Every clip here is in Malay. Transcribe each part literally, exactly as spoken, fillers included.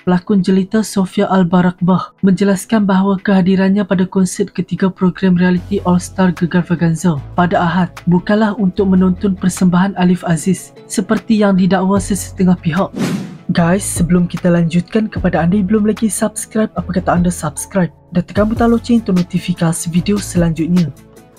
pelakon jelita Sofia Al-Barakbah menjelaskan bahawa kehadirannya pada konsert ketiga program reality All Star Gegar Vaganza pada Ahad bukanlah untuk menonton persembahan Alif Aziz seperti yang didakwa sesetengah pihak. Guys, sebelum kita lanjutkan, kepada anda yang belum lagi subscribe, apa kata anda subscribe dan tekan butang loceng untuk notifikasi video selanjutnya.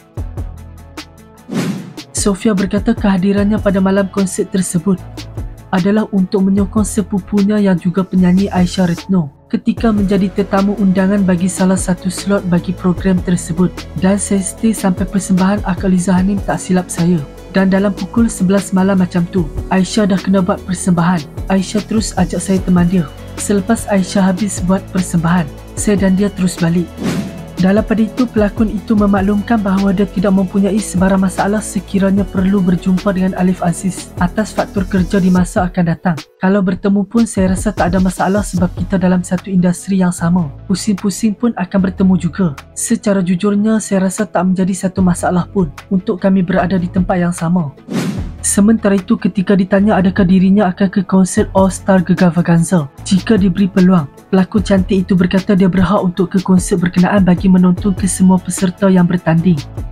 Sofia berkata kehadirannya pada malam konsert tersebut adalah untuk menyokong sepupunya yang juga penyanyi Aisyah Retno ketika menjadi tetamu undangan bagi salah satu slot bagi program tersebut, dan saya stay sampai persembahan Akaliza Hanim tak silap saya, dan dalam pukul sebelas malam macam tu Aisyah dah kena buat persembahan. Aisyah terus ajak saya teman dia. Selepas Aisyah habis buat persembahan, saya dan dia terus balik. Dalam pada itu, pelakon itu memaklumkan bahawa dia tidak mempunyai sebarang masalah sekiranya perlu berjumpa dengan Alif Aziz atas faktor kerja di masa akan datang. Kalau bertemu pun saya rasa tak ada masalah sebab kita dalam satu industri yang sama. Pusing-pusing pun akan bertemu juga. Secara jujurnya, saya rasa tak menjadi satu masalah pun untuk kami berada di tempat yang sama. Sementara itu, ketika ditanya adakah dirinya akan ke konsert All Star Gegar Vaganza jika diberi peluang, pelakon cantik itu berkata dia berhak untuk ke konsert berkenaan bagi menonton ke semua peserta yang bertanding.